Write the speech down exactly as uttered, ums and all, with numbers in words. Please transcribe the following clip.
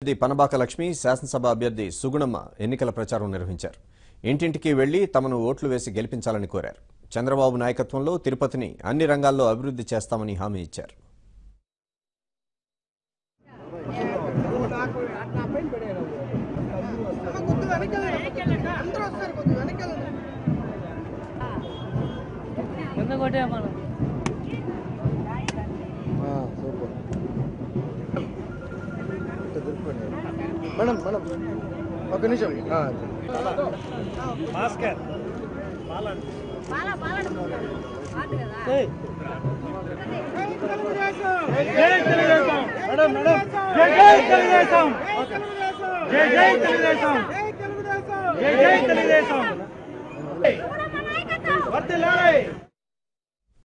The Panabaka Lakshmi శాసనసభ అభ్యర్థి సుగుణమ్మ ఎన్నికల ప్రచారం నిర్వహించారు. ఇంటింటికి వెళ్లి తమను ఓట్లు వేసి గెలిపించాలని కోరారు. చంద్రబాబు నాయకత్వంలో తిరుపతిని అన్ని రంగాల్లో అభివృద్ధి చేస్తామని హామీ ఇచ్చారు. మేడం మేడం ఒక నిమిషం మాస్కర్ మేడం మేడం జై తెలుగుదేశం జై జై తెలుగుదేశం జై జై తెలుగుదేశం వర్ధిల్లాలి